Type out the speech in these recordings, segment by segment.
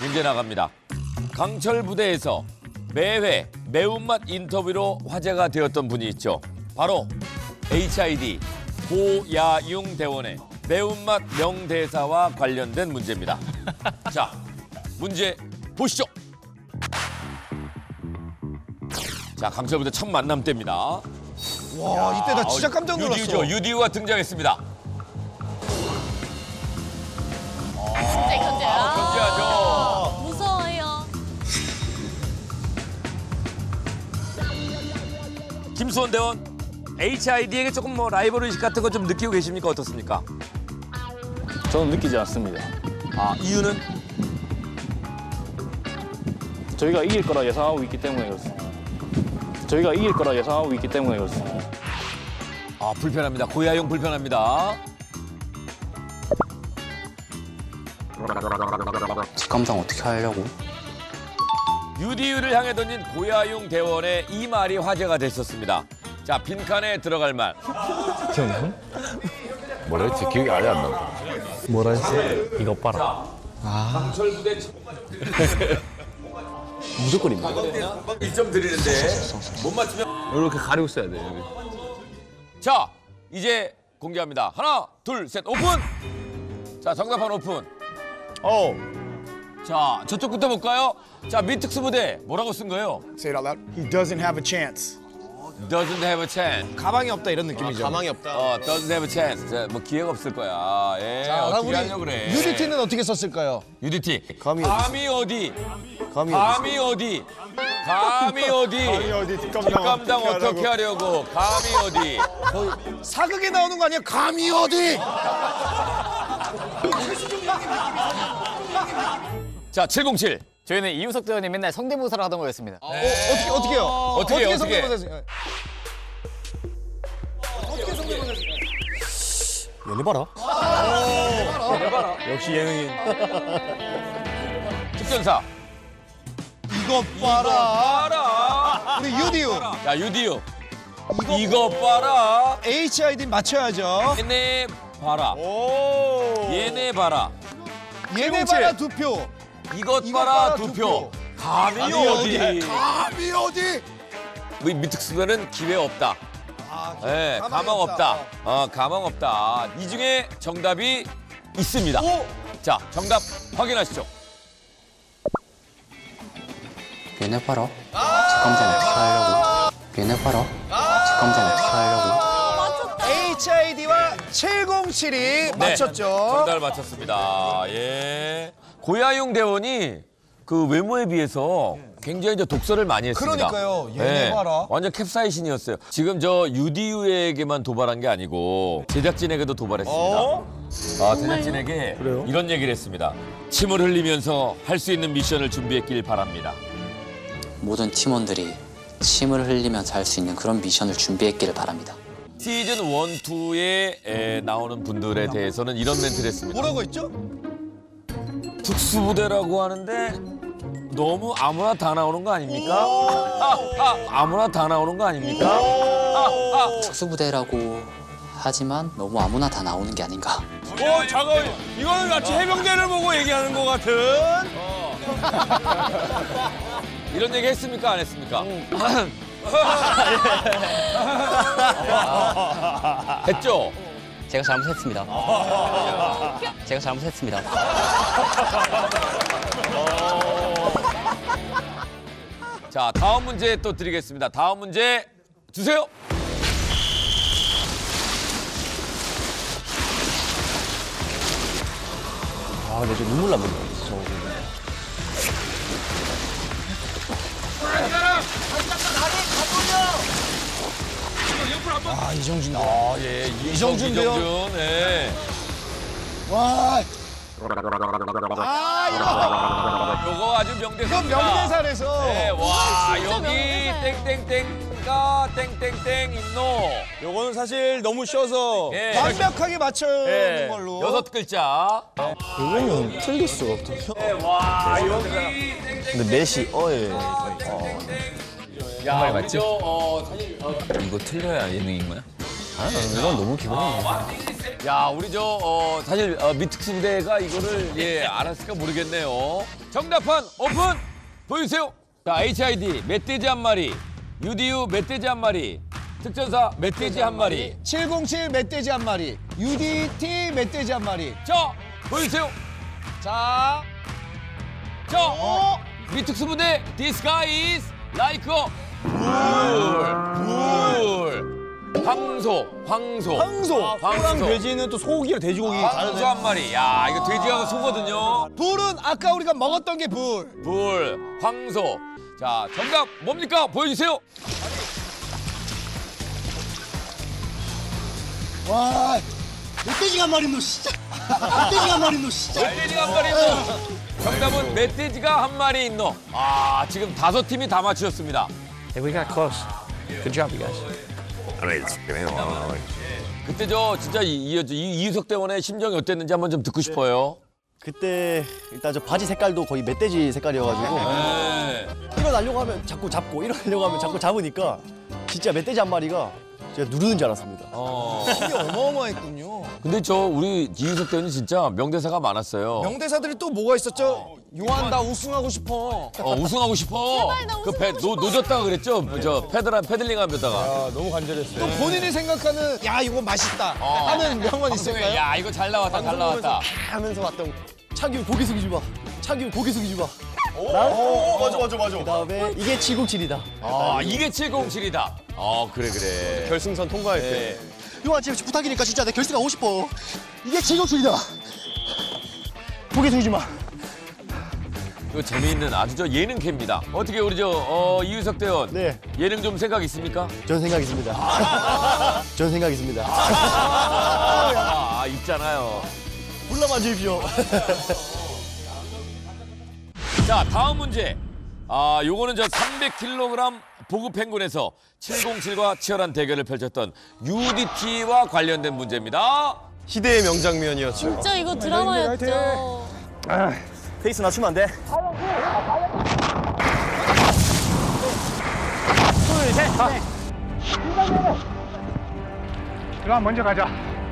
문제 나갑니다. 강철 부대에서 매회 매운맛 인터뷰로 화제가 되었던 분이 있죠. 바로 HID 고야융 대원의 매운맛 명대사와 관련된 문제입니다. 자, 문제 보시죠. 자, 강철 부대 첫 만남 때입니다. 와, 이때 나 진짜 깜짝 놀랐어. 유디우죠. 유디우가 등장했습니다. 견제하죠. 무서워요. 김수원 대원, HID에게 조금 뭐 라이벌 의식 같은 거 좀 느끼고 계십니까? 어떻습니까? 저는 느끼지 않습니다. 아, 이유는? 저희가 이길 거라 예상하고 있기 때문에 그렇습니다. 저희가 이길 거라 예상하고 있기 때문에 그렇습니다. 아, 불편합니다. 고야용 불편합니다. 직감상 어떻게 하려고? 유디유를 향해 던진 고야용 대원의 이 말이 화제가 됐었습니다. 자, 빈칸에 들어갈 말. 뭐라 했지? 기억이 아예 안 난다. 뭐라 했지? 이거 봐라. 강철 부대 무조건입니다. 1점 드리는데 못 맞추면 이렇게 가리고 써야 돼. 여기. 자, 이제 공개합니다. 하나, 둘, 셋, 오픈! 자, 정답판 오픈. 자, 저쪽부터 볼까요? 자, 민특수부대 뭐라고 쓴 거예요? Say it out loud. He doesn't have a chance. Doesn't have a chance. 가방이 없다 이런 느낌이죠. 가망이 없다. Doesn't have a chance. 자, 뭐 기회가 없을 거야. 예, 자, 그럼 어떻게 우리 하려고 그래. UDT는 어떻게 썼을까요? UDT. 감이 감이 어디? 감이 감이 어디? 감이 어디? 뒷감당 어떻게 하려고? 감이 어디? 사극에 나오는 거 아니야? 감이 어디? 자, 707. 저희는 이우석 대원이 맨날 성대모사를 하던 거였습니다. 어떻게요? 어떻게 성대모사 했어요? 어떻게 성대모사 했어요? 얘네 봐라. 역시 예능인. 특전사. 이거 봐라. 봐라. 우리 유디유. 야, 유디유. 이거 봐라. HID 맞춰야죠. 얘네 봐라. 얘네 봐라. 얘네 봐라 두 표. 이것 이것 봐라 봐라, 두 두 표. 표. 감이 어디? 감이 어디? 우리 미특수는 기회 없다. 예, 가망 없다. 가망 없다. 이 중에 정답이 있습니다. 자, 정답 확인하시죠. 얘네 봐라. 직감상 어떻게 하려고? 얘네 봐라. 직감상 어떻게 하려고? HID와 707이 맞췄죠. 정답을 맞췄습니다. 예. 고야용 대원이 그 외모에 비해서 굉장히 이제 독설을 많이 했습니다. 그러니까요. 얘네 봐라. 완전 캡사이신이었어요. 지금 저 유디유에게만 도발한 게 아니고 제작진에게도 도발했습니다. 제작진에게 이런 얘기를 했습니다. 침을 흘리면서 할 수 있는 미션을 준비했길 바랍니다. 모든 팀원들이 침을 흘리면서 할 수 있는 그런 미션을 준비했기를 바랍니다. 시즌 1, 2에 나오는 분들에 대해서는 이런 멘트를 했습니다. 뭐라고 했죠? 특수부대라고 하는데 너무 아무나 다 나오는 거 아닙니까? 아무나 다 나오는 거 아닙니까? 특수부대라고 하지만 너무 아무나 다 나오는 게 아닌가. 잠깐. 이거는 마치 해병대를 보고 얘기하는 것 같은. 이런 얘기 했습니까? 안 했습니까? 했죠? 제가 잘못했습니다. 제가 잘못했습니다. 자, 다음 문제 또 드리겠습니다. 다음 문제 주세요. 아, 근데 좀 눈물 나는데. 아, 이정준. 예, 이정준 대원. 이정준, 예. 와, 요거 아주 이건 명대사입니다. 명대사에서. 네, 와, 여기 땡땡땡가 땡땡땡 있노. 요거는 사실 너무 쉬워서. 예, 완벽하게 맞추는 예, 걸로. 6글자. 이거는 틀릴 수가 없다. 네, 와, 여기 근데 메시, 야, 맞지? 사실 이거 틀려야 예능인 거야? 이건 너무 기본이야. 야, 우리 사실 미특수 부대가 이거를 알았을까 모르겠네요. 정답판 오픈 보여주세요. 자, HID 멧돼지 한 마리, UDU 멧돼지 한 마리, 특전사 멧돼지 한 마리. 707 멧돼지 한 마리, UDT 멧돼지 한 마리. 자, 보여주세요. 자, 자, 미특수부대 This guy is like a 불. 황소. 소랑 돼지는 또 소고기랑 돼지고기 황소 한 마리. 야, 이거 돼지하고 소거든요. 불은 아까 우리가 먹었던 게 불. 불, 황소. 자, 정답 뭡니까? 보여주세요. 와, 멧돼지가 한 마리 너 진짜. 멧돼지가 한 마리 너 진짜. 멧돼지가 한 마리 있노. 정답은 멧돼지가 한 마리 있노. 아, 지금 5팀이 다 맞추셨습니다. Hey, we got close. Good job, you guys. 그때 저 진짜 이유석 대원의 심정이 어땠는지 한번 좀 듣고 싶어요. 그때 일단 저 바지 색깔도 거의 멧돼지 색깔이어가지고 네. 일어나려고 하면 자꾸 잡고 일어나려고 하면 자꾸 잡으니까 진짜 멧돼지 한 마리가 제가 누르는 줄 알았습니다. 이게 어마어마했군요. 근데 저 우리 이유석 대원이 진짜 명대사가 많았어요. 명대사들이 또 뭐가 있었죠? 요한 나 우승하고 싶어. 우승하고 싶어. 그 배 노졌다가 그랬죠. 저 패들링 하면다가. 너무 간절했어요. 또 본인이 생각하는 야 이거 맛있다 하는 명언 있을까요? 야, 이거 잘 나왔다, 잘 나왔다. 하면서 왔던 차규 고개 숙이지 마. 차규 고개 숙이지 마. 맞아. 그다음에 이게 707이다. 아, 이게 707이다. 그래. 결승선 통과할 때. 요한 지금 부탁이니까 진짜 내 결승 가고 싶어. 이게 707이다. 고개 숙이지 마. 이거 재미있는 아주 저 예능캐입니다. 어떻게 우리 이유석 대원. 네. 예능 좀 생각 있습니까? 전 생각 있습니다. 전 생각 있습니다. 있잖아요. 불러만 주십시오. 자, 다음 문제. 요거는 저 300kg 보급 행군에서 707과 치열한 대결을 펼쳤던 UDT와 관련된 문제입니다. 희대의 명장면이었죠. 진짜 이거 드라마였죠. 페이스 낮추면 안 돼? 둘, 셋, 넷. 그럼 먼저 가자.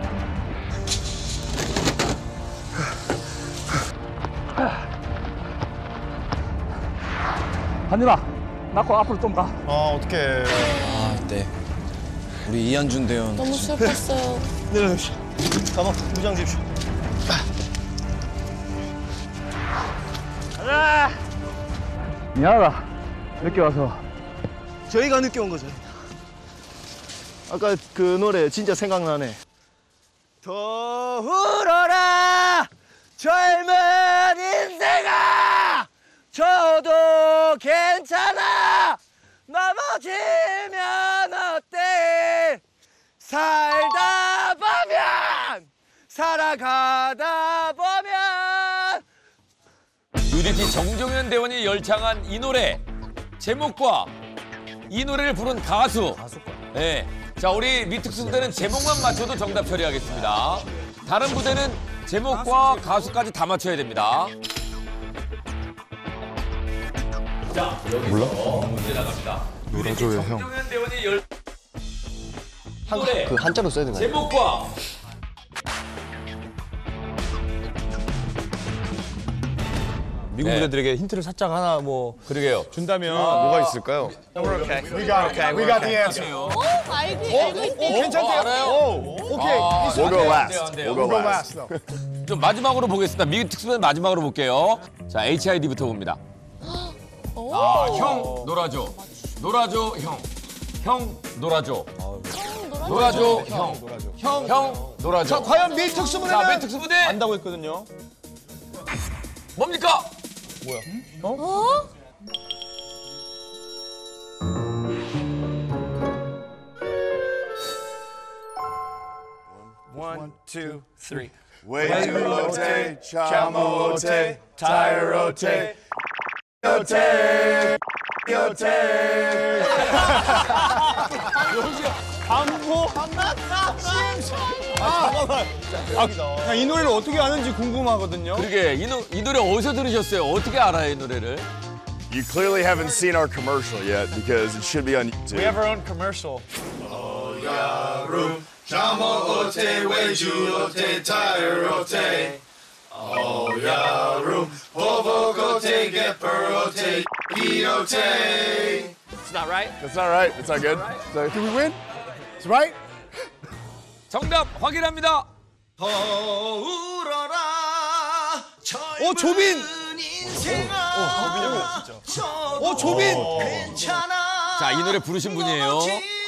한준아, 나코 앞으로 좀 가. 아 어떡해. 네. 우리 이한준 대원. 너무 슬펐어요. 내려놓으십시오. 가방 무장 주십시오. 미안하다. 늦게 와서. 저희가 늦게 온 거죠. 아까 그 노래 진짜 생각나네. 더 울어라 젊은 인생아 저도 괜찮아 넘어지면 어때 살다 보면 살아가다 보면 UDT 정종현 대원이 열창한 이 노래 제목과 이 노래를 부른 가수. 네. 자, 우리 미특수 부대는 제목만 맞춰도 정답 처리하겠습니다. 다른 부대는 제목과 가수까지 다 맞춰야 됩니다. 자, 여기서 문제 나갑니다. 놀아줘요, 형. 정종현 대원이 그 한자로 써야 되나요? 제목과 미국 네. 무대들에게 힌트를 살짝 하나 뭐 그러게요. 준다면 뭐가 있을까요? We got the answer. 알고 있대. 괜찮대요. 알아요? 오케이. We'll go last. 안 돼요. We'll go last though. 좀 마지막으로 보겠습니다. 미국 특수는 마지막으로 볼게요. 자, HID부터 봅니다. 형 놀아줘. 놀아줘, 형. 형 놀아줘. 놀아줘, 형. 형 놀아줘. 자 과연 미 자, 특수부대는 맨 특수부대 안다고 했거든요. 뭡니까? One, two, three. Way to rotate, chama rotate, tire rotate, rotate, rotate. 이 노래를 어떻게 아는지 궁금하거든요. 그러게 이 노래 어디서 들으셨어요? 어떻게 알아요, 이 노래를? You clearly haven't seen our commercial yet because it should be on YouTube. We have our own commercial. It's not right. That's not right. That's not good. So, did we win? It's right? 정답 확인합니다. 조빈! 조빈! 자, 이 노래 부르신 분이에요.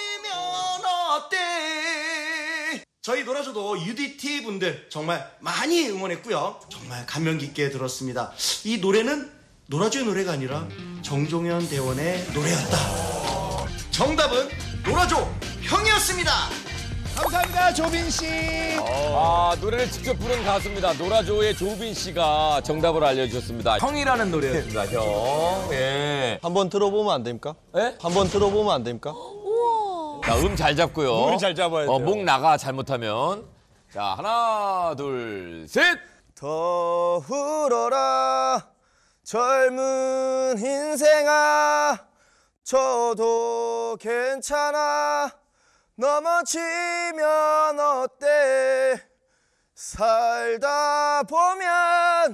저희 놀아줘도 UDT 분들 정말 많이 응원했고요. 정말 감명 깊게 들었습니다. 이 노래는 놀아줘의 노래가 아니라 정종현 대원의 노래였다. 정답은 놀아줘 형이었습니다. 감사합니다, 조빈 씨. 아, 노래를 직접 부른 가수입니다. 노라조의 조빈 씨가 정답을 알려주셨습니다. 형이라는 노래였습니다, 형. 예. 한번 들어보면 안 됩니까? 예? 한번 들어보면 안 됩니까? 우와. 자, 잘 잡고요. 잘 잡아야 돼요. 목 나가, 잘못하면. 자, 하나, 둘, 셋! 더 울어라 젊은 인생아 저도 괜찮아 넘어지면 어때 살다 보면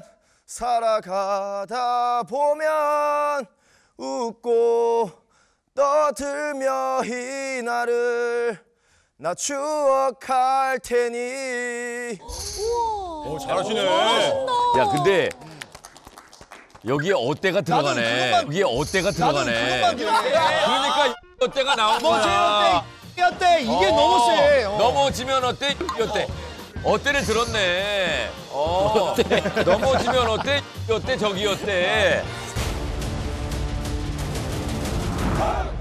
살아가다 보면 웃고 떠들며 이날을 나 추억할 테니. 우와. 잘하시네. 야, 근데 여기에 어때가 들어가네. 여기에 어때가 들어가네. 그러니까 어때가 나온 거야. 어때? 이게 너무 세. 넘어지면 어때? 어때? 어때를 들었네. 넘어지면 어때? 어때? 저기 어때?